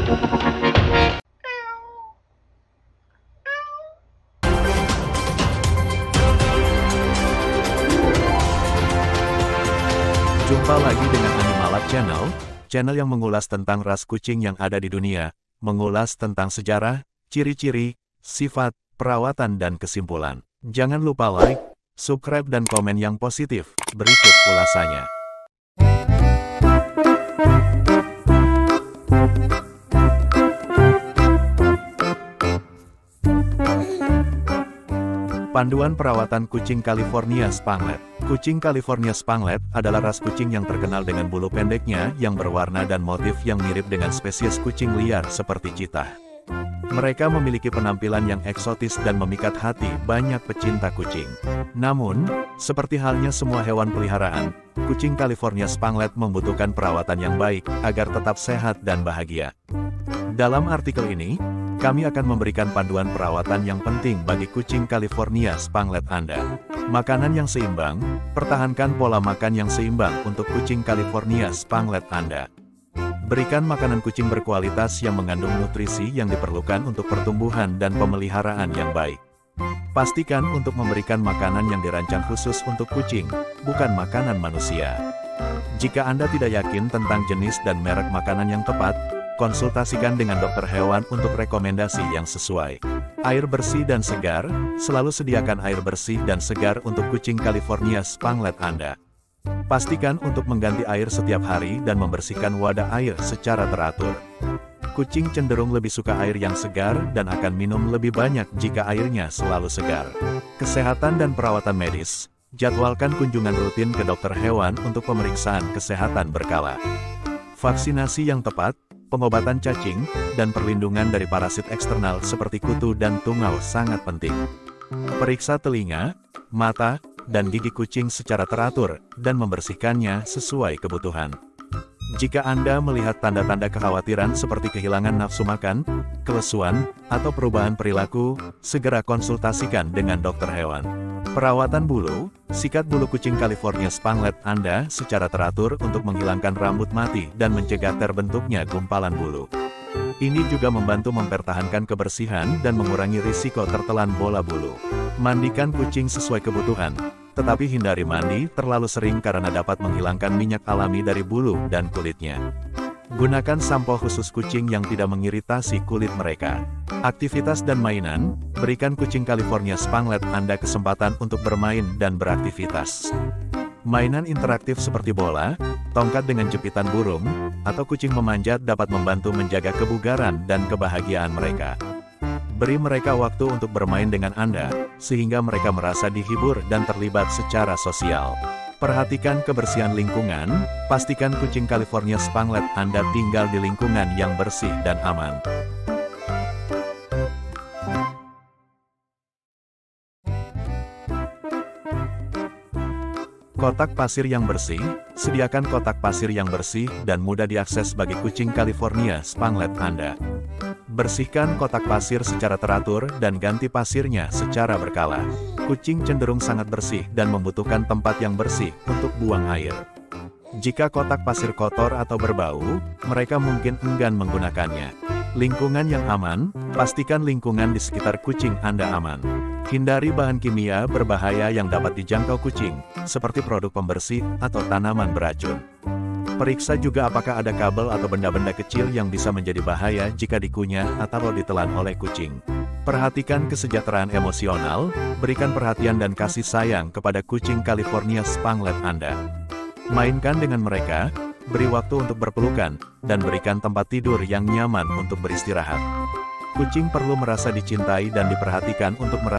Jumpa lagi dengan Animalab Channel, channel yang mengulas tentang ras kucing yang ada di dunia, mengulas tentang sejarah, ciri-ciri, sifat, perawatan dan kesimpulan. Jangan lupa like, subscribe dan komen yang positif. Berikut ulasannya. Panduan perawatan kucing California Spanglet. Kucing California Spanglet adalah ras kucing yang terkenal dengan bulu pendeknya yang berwarna dan motif yang mirip dengan spesies kucing liar seperti cheetah. Mereka memiliki penampilan yang eksotis dan memikat hati banyak pecinta kucing. Namun, seperti halnya semua hewan peliharaan, kucing California Spanglet membutuhkan perawatan yang baik agar tetap sehat dan bahagia. Dalam artikel ini, kami akan memberikan panduan perawatan yang penting bagi kucing California Spanglet Anda. Makanan yang seimbang, pertahankan pola makan yang seimbang untuk kucing California Spanglet Anda. Berikan makanan kucing berkualitas yang mengandung nutrisi yang diperlukan untuk pertumbuhan dan pemeliharaan yang baik. Pastikan untuk memberikan makanan yang dirancang khusus untuk kucing, bukan makanan manusia. Jika Anda tidak yakin tentang jenis dan merek makanan yang tepat, konsultasikan dengan dokter hewan untuk rekomendasi yang sesuai. Air bersih dan segar, selalu sediakan air bersih dan segar untuk kucing California Spanglet Anda. Pastikan untuk mengganti air setiap hari dan membersihkan wadah air secara teratur. Kucing cenderung lebih suka air yang segar dan akan minum lebih banyak jika airnya selalu segar. Kesehatan dan perawatan medis. Jadwalkan kunjungan rutin ke dokter hewan untuk pemeriksaan kesehatan berkala. Vaksinasi yang tepat, pengobatan cacing, dan perlindungan dari parasit eksternal seperti kutu dan tungau sangat penting. Periksa telinga, mata, dan gigi kucing secara teratur, dan membersihkannya sesuai kebutuhan. Jika Anda melihat tanda-tanda kekhawatiran seperti kehilangan nafsu makan, kelesuan, atau perubahan perilaku, segera konsultasikan dengan dokter hewan. Perawatan bulu, sikat bulu kucing California Spanglet Anda secara teratur untuk menghilangkan rambut mati dan mencegah terbentuknya gumpalan bulu. Ini juga membantu mempertahankan kebersihan dan mengurangi risiko tertelan bola bulu. Mandikan kucing sesuai kebutuhan, tetapi hindari mandi terlalu sering karena dapat menghilangkan minyak alami dari bulu dan kulitnya. Gunakan sampo khusus kucing yang tidak mengiritasi kulit mereka. Aktivitas dan mainan, berikan kucing California Spanglet Anda kesempatan untuk bermain dan beraktivitas. Mainan interaktif seperti bola, tongkat dengan jepitan burung, atau kucing memanjat dapat membantu menjaga kebugaran dan kebahagiaan mereka. Beri mereka waktu untuk bermain dengan Anda, sehingga mereka merasa dihibur dan terlibat secara sosial. Perhatikan kebersihan lingkungan, pastikan kucing California Spanglet Anda tinggal di lingkungan yang bersih dan aman. Kotak pasir yang bersih, sediakan kotak pasir yang bersih dan mudah diakses bagi kucing California Spanglet Anda. Bersihkan kotak pasir secara teratur dan ganti pasirnya secara berkala. Kucing cenderung sangat bersih dan membutuhkan tempat yang bersih untuk buang air. Jika kotak pasir kotor atau berbau, mereka mungkin enggan menggunakannya. Lingkungan yang aman, pastikan lingkungan di sekitar kucing Anda aman. Hindari bahan kimia berbahaya yang dapat dijangkau kucing, seperti produk pembersih atau tanaman beracun. Periksa juga apakah ada kabel atau benda-benda kecil yang bisa menjadi bahaya jika dikunyah atau ditelan oleh kucing. Perhatikan kesejahteraan emosional, berikan perhatian dan kasih sayang kepada kucing California Spanglet Anda. Mainkan dengan mereka, beri waktu untuk berpelukan, dan berikan tempat tidur yang nyaman untuk beristirahat. Kucing perlu merasa dicintai dan diperhatikan untuk merasa